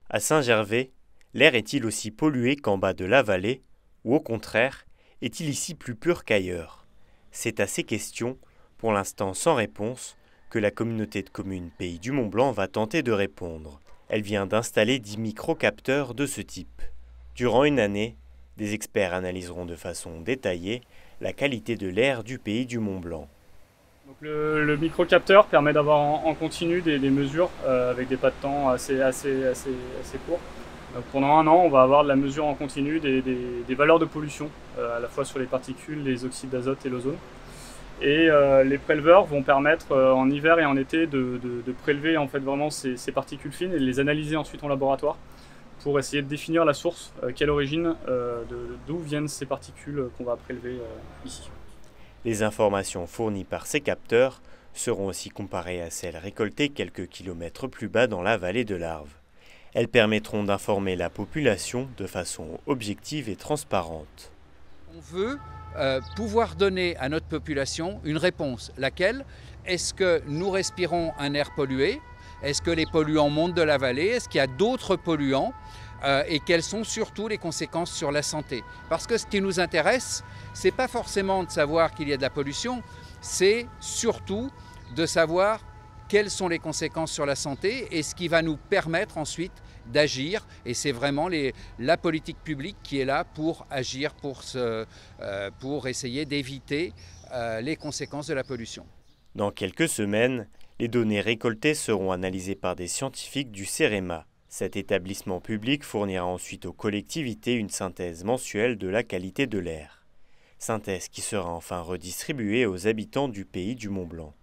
À Saint-Gervais, l'air est-il aussi pollué qu'en bas de la vallée, ou au contraire, est-il ici plus pur qu'ailleurs? C'est à ces questions, pour l'instant sans réponse, que la communauté de communes Pays du Mont-Blanc va tenter de répondre. Elle vient d'installer 10 microcapteurs de ce type. Durant une année, des experts analyseront de façon détaillée la qualité de l'air du Pays du Mont-Blanc. Donc le microcapteur permet d'avoir en continu des mesures avec des pas de temps assez courts. Donc pendant un an, on va avoir de la mesure en continu des valeurs de pollution, à la fois sur les particules, les oxydes d'azote et l'ozone. Et les préleveurs vont permettre en hiver et en été de prélever en fait vraiment ces particules fines et de les analyser ensuite en laboratoire pour essayer de définir la source, quelle origine, d'où viennent ces particules qu'on va prélever ici. Les informations fournies par ces capteurs seront aussi comparées à celles récoltées quelques kilomètres plus bas dans la vallée de l'Arve. Elles permettront d'informer la population de façon objective et transparente. On veut pouvoir donner à notre population une réponse. Laquelle? Est-ce que nous respirons un air pollué? Est-ce que les polluants montent de la vallée? Est-ce qu'il y a d'autres polluants? Et quelles sont surtout les conséquences sur la santé? Parce que ce qui nous intéresse, ce n'est pas forcément de savoir qu'il y a de la pollution, c'est surtout de savoir quelles sont les conséquences sur la santé et ce qui va nous permettre ensuite d'agir. Et c'est vraiment la politique publique qui est là pour agir, pour essayer d'éviter les conséquences de la pollution. Dans quelques semaines, les données récoltées seront analysées par des scientifiques du CEREMA. Cet établissement public fournira ensuite aux collectivités une synthèse mensuelle de la qualité de l'air. Synthèse qui sera enfin redistribuée aux habitants du Pays du Mont-Blanc.